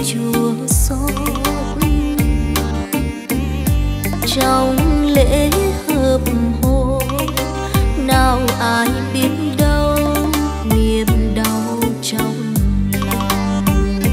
chua xót. Trong lễ hợp hôn nào ai biết đâu niềm đau trong lòng.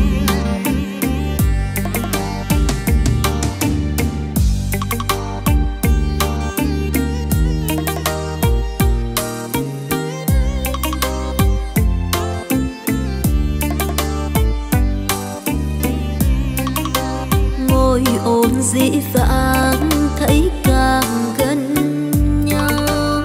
Ngồi ôn dĩ vãng thấy càng gần nhau.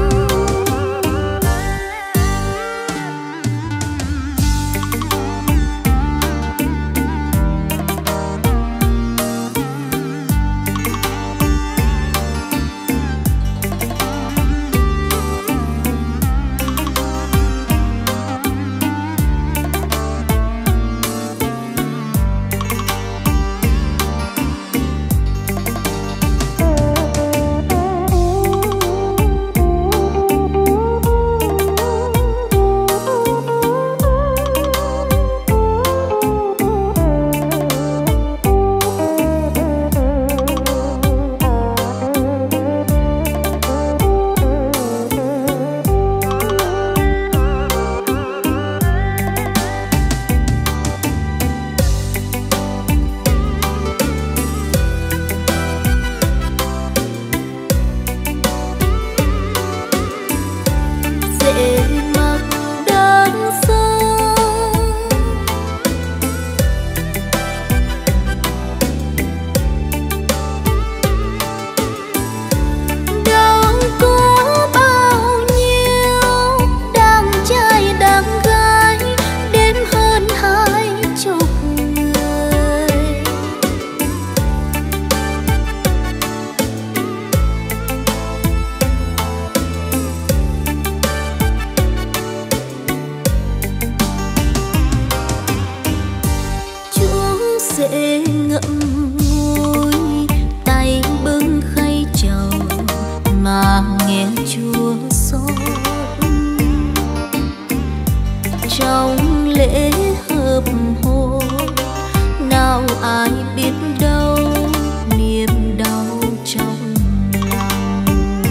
Dễ ngậm ngùi tay bưng khay trầu mà nghe chua xót. Trong lễ hợp hôn nào ai biết đâu niềm đau trong lòng.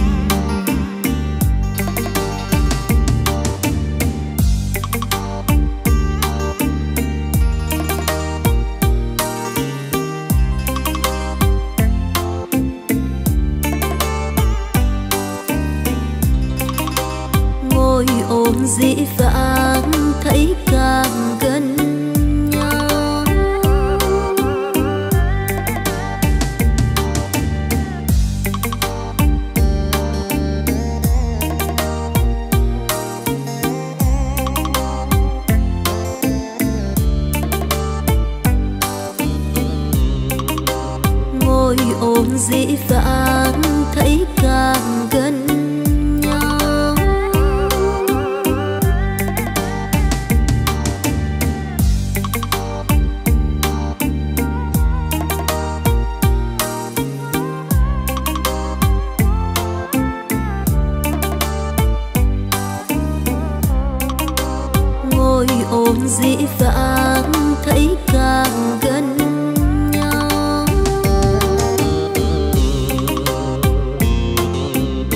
Ngồi ôn dĩ vãng thấy càng gần nhau. Ngồi ôn dĩ vãng thấy càng gần nhau. Ngồi ôn dĩ vãng thấy càng gần nhau.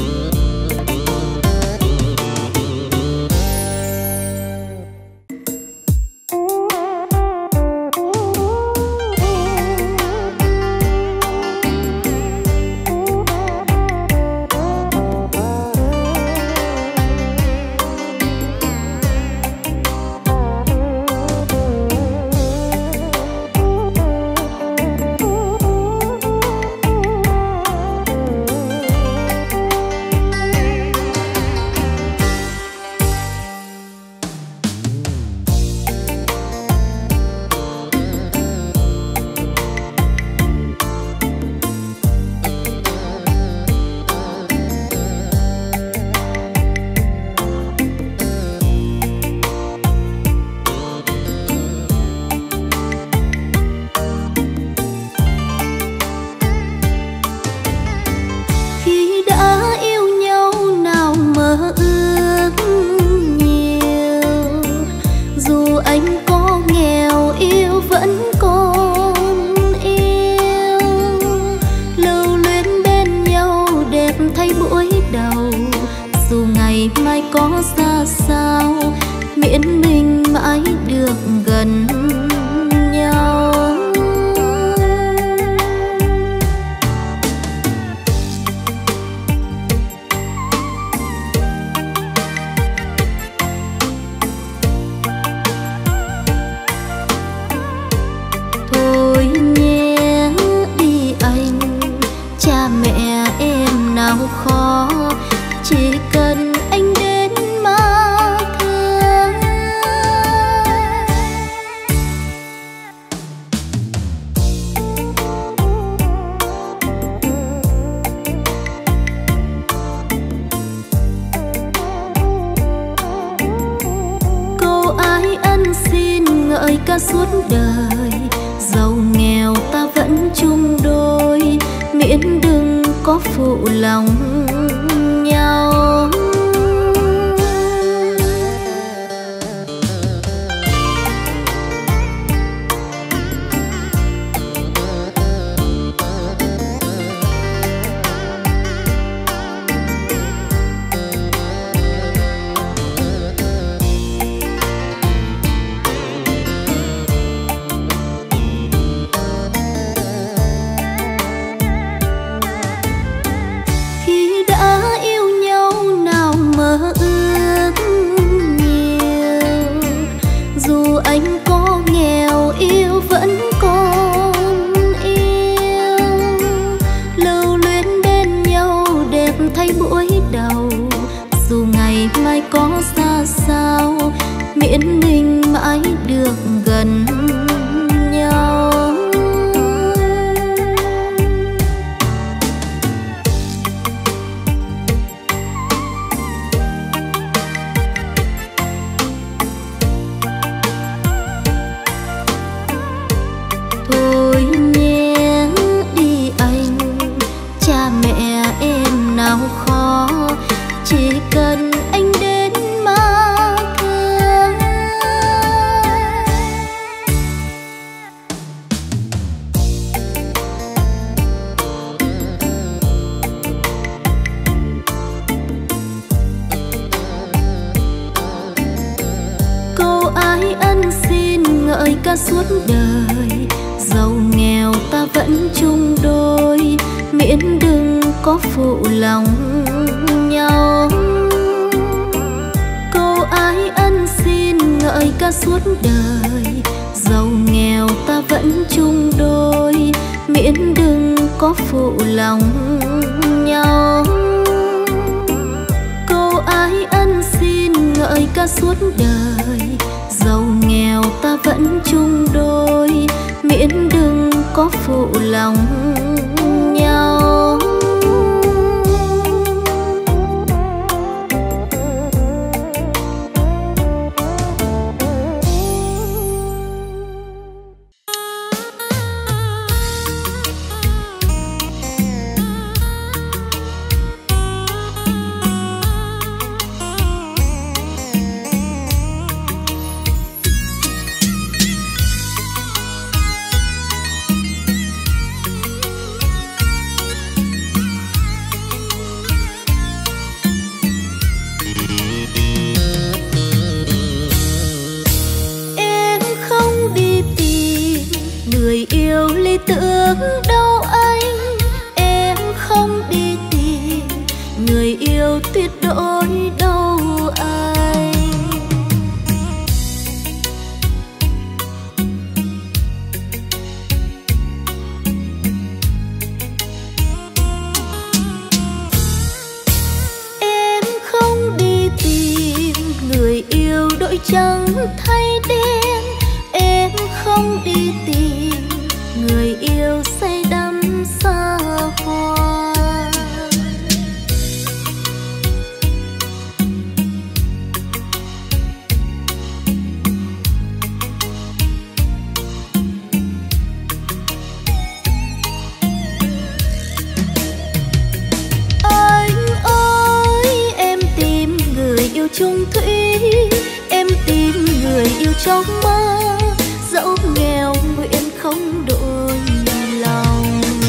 nào khó, chỉ cần anh đến mà thương. Câu ai ân xin ngợi ca suốt đời, giàu nghèo ta vẫn chung đôi, miễn đừng có phụ lòng nhau. Có xa sao miễn mình mãi được gần nhau. Thôi nhé đi anh, cha mẹ em nào khó, chỉ cần anh đến mà thương. Câu ai ân xin ngợi ca suốt đời, giàu nghèo ta vẫn chung đôi, miễn đừng có phụ lòng nhau. Câu ai ân xin ngợi ca suốt đời, giàu nghèo ta vẫn chung đôi, miễn đừng có phụ lòng nhau. Câu ai ân xin ngợi ca suốt đời, giàu nghèo ta vẫn chung đôi, miễn đừng có phụ lòng nhau. Tưởng đâu anh, em không đi tìm người yêu tuyệt đối đâu anh. Em không đi tìm người yêu đổi trắng thay đen, em không đi tìm người yêu say đắm xa hoa. Anh ơi, em tìm người yêu chung thủy, em tìm người yêu trong mơ, dẫu nghèo nguyện không đổi lòng.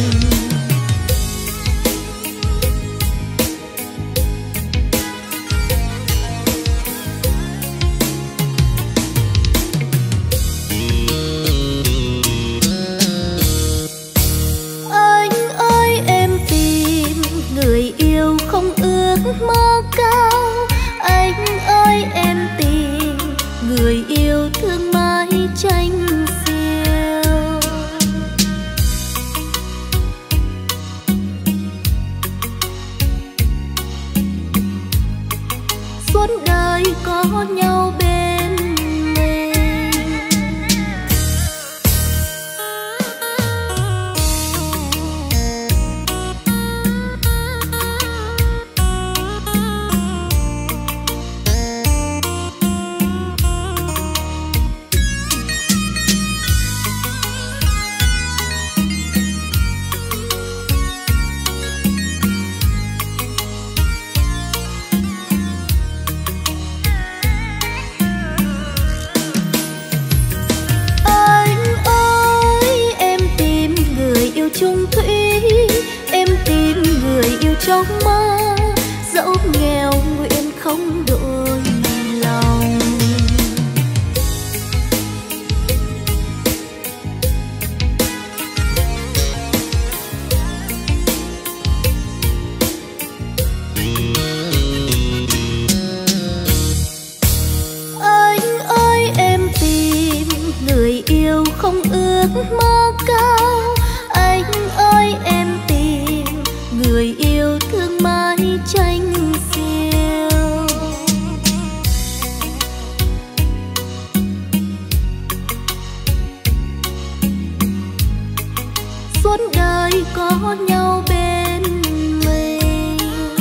Anh ơi, em tìm người yêu không ước mơ cao. Anh ơi, em tìm người yêu thương mãi tranh xiêu. ước mơ cao. Anh ơi em tìm người yêu thương mãi tranh xiêu. Suốt đời có nhau bên mình,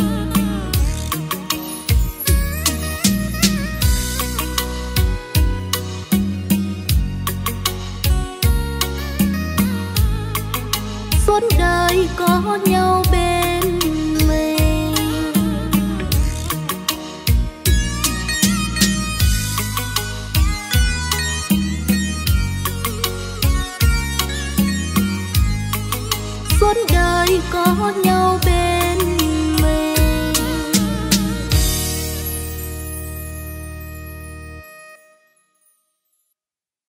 suốt đời có nhau bên mình. Suốt đời có nhau bên